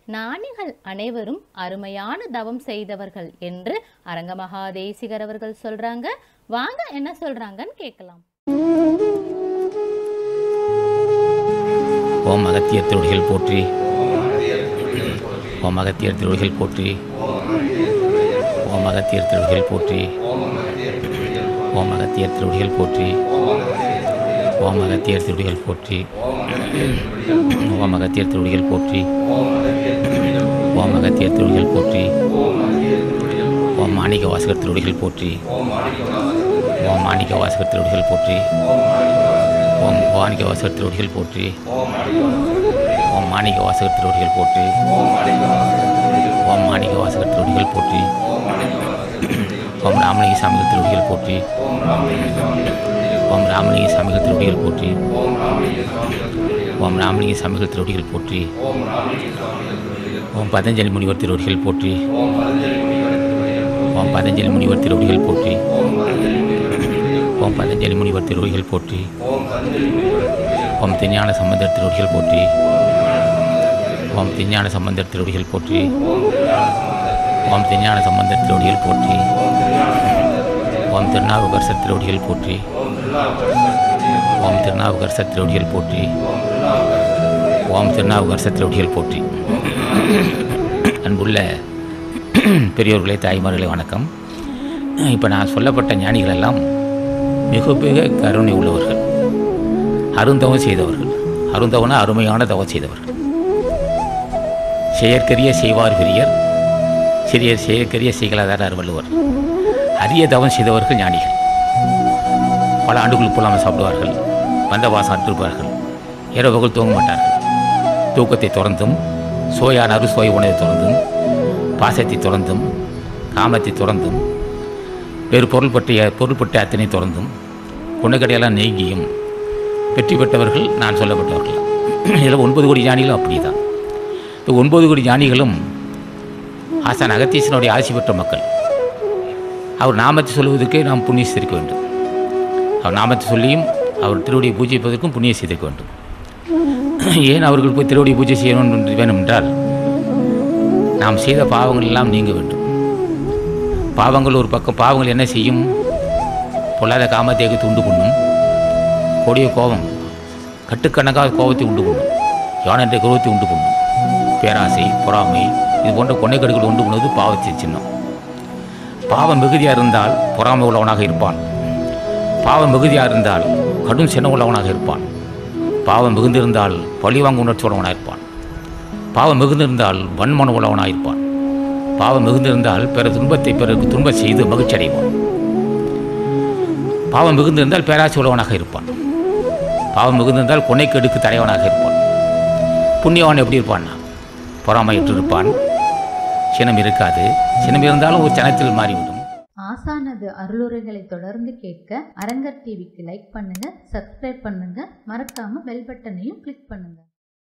ஞானிகள் அனைவரும் அருமையான தவம் செய்தவர்கள் என்று அரங்கமகா தேசிகர் அவர்கள் சொல்றாங்க. வாங்க என்ன சொல்றாங்கன்னு கேட்கலாம். ஓம் அகத்தியர் திருவடிகள் போற்றி. ஓம் அகத்தியர் திருவடிகள் போற்றி. ஓம் அகத்தியர் திருவடிகள் போற்றி. ஓம் அகத்தியர் திருவடிகள் போற்றி. ஓம் அகத்தியர் திருவடிகள் போற்றி. ஓம் அகத்தியர் திருவடிகள் போற்றி. ஓம் அகத்தியர் திருவடிகள் போற்றி. ஓம் மாணிக்க வாசகர் திருவடிகள் போற்றி. ஓம் மாணிக்க வாசகர் திருவடிகள் போற்றி. ஓம் மாணிக்க வாசகர் திருவடிகள் போற்றி. ஓம் மாணிக்க வாசகர் திருவடிகள் போற்றி. ஓம் மாணிக்க வாசகர் திருவடிகள் போற்றி. ஓம் ராமலிங்க சாமிகள் திருவடிகள் போற்றி. ஓம் ராமலிங்க சாமிகள் திருவடிகள் போற்றி. ஓம் ராமலிங்க சாமிகள் திருவடிகள் போற்றி. ஓம் பதஞ்சலி முனிவர் திருவடிகள் போற்றி. ஓம் பதஞ்சலி முனிவர் திருவடிகள் போற்றி. ஓம் பதஞ்சலி முனிவர் திருவடிகள் போற்றி. ஓம் திருஞான சம்பந்தர் திருவடிகள் போற்றி. ஓம் திருஞான சம்பந்தர் திருவடிகள் போற்றி. ஓம் திருஞான சம்பந்தர் திருவடிகள் போற்றி. ஓம் திருநாவுக்கரசர் திருவடிகள் போற்றி. ஓம் திருநாவுக்கரசர் திருவடிகள் போற்றி. ஓம் திருநாவுக்கரசர் திருவடிகள் போற்றி. அன்புள்ள பெரியோர்களே, தாய்மார்களே, வணக்கம். இப்போ நான் சொல்லப்பட்ட ஞானிகள் எல்லாம் மிக மிக கருணை உள்ளவர்கள், அருந்தவம் செய்தவர்கள். அருந்தவன அருமையான தவம் செய்தவர்கள். செயற்கரிய செய்வார் பெரியர், சிறியர் செயற்கரிய செய்கலாதார் வள்ளுவர். அரிய தவம் செய்தவர்கள் ஞானிகள். பல ஆண்டுகளுக்கு போலாமல் சாப்பிடுவார்கள், பந்தவாசம் அற்றிருப்பார்கள், இரவுகள் தூங்க மாட்டார்கள். தூக்கத்தை துறந்தும், சுவையான அறுசுவை உணவை துறந்தும், பாசத்தை துறந்தும், காமத்தை துறந்தும், வேறு பொருள்பட்ட அத்தனை துறந்தும், குணக்கடையெல்லாம் நீங்கியும் வெற்றி பெற்றவர்கள் நான் சொல்லப்பட்டவர்கள். இதில் 9 கோடி ஞானிகளும் அப்படி தான். இந்த 9 கோடி ஞானிகளும் ஆசான் அகத்தீசனுடைய ஆசி பெற்ற மக்கள். அவர் நாமத்தை சொல்வதற்கே நாம் புண்ணியம் செய்திருக்க வேண்டும். அவர் நாமத்தை சொல்லியும் அவர் திருவடியை பூஜிப்பதற்கும் புண்ணியம் செய்திருக்க வேண்டும். ஏன் அவர்கள் போய் திருவடியை பூஜை செய்யணும் வேணும் என்றால், நாம் செய்த பாவங்கள் எல்லாம் நீங்க வேண்டும். பாவங்கள் ஒரு பக்கம், பாவங்கள் என்ன செய்யும்? பொல்லாத காமத்தேகத்தை உண்டு பண்ணும். கொடிய கோபம், கட்டுக்கணக்காக கோபத்தை உண்டு பண்ணும். யானென்ற குருவத்தை உண்டு பண்ணும். பேராசை, பொறாமை, இது போன்ற கொனைக்கடுகள் உண்டு பண்ணுவது பாவத்தின் சின்னம். பாவம் மிகுதியாக இருந்தால் பொறாமை உள்ளவனாக இருப்பான். பாவம் மிகுதியாக இருந்தால் கடும் சின்னம் உள்ளவனாக இருப்பான். பாவம் மிகுந்திருந்தால் பழிவாங்க உணர்ச்சி உள்ளவனாக இருப்பான். பாவம் மிகுந்திருந்தால் வன்மன உள்ளவனாக இருப்பான். பாவம் மிகுந்திருந்தால் பிறருக்கு துன்பம் செய்து மகிழ்ச்சி அடைவான். பாவம் மிகுந்திருந்தால் பேராசை உள்ளவனாக இருப்பான். பாவம் மிகுந்திருந்தால் கொனைக்கெடுக்கு தலைவனாக இருப்பான். புண்ணியவான் எப்படி இருப்பான்னா, பொறாமையற்று இருப்பான். சினம் இருக்காது. சினம் இருந்தாலும் ஒரு சனத்தில் மாறிவிடும். ஆசானது அருளுரைகளை தொடர்ந்து கேட்க அரங்கர் டிவிக்கு லைக் பண்ணுங்க, சப்ஸ்கிரைப் பண்ணுங்க, மறக்காம பெல் பட்டனையும் கிளிக் பண்ணுங்க.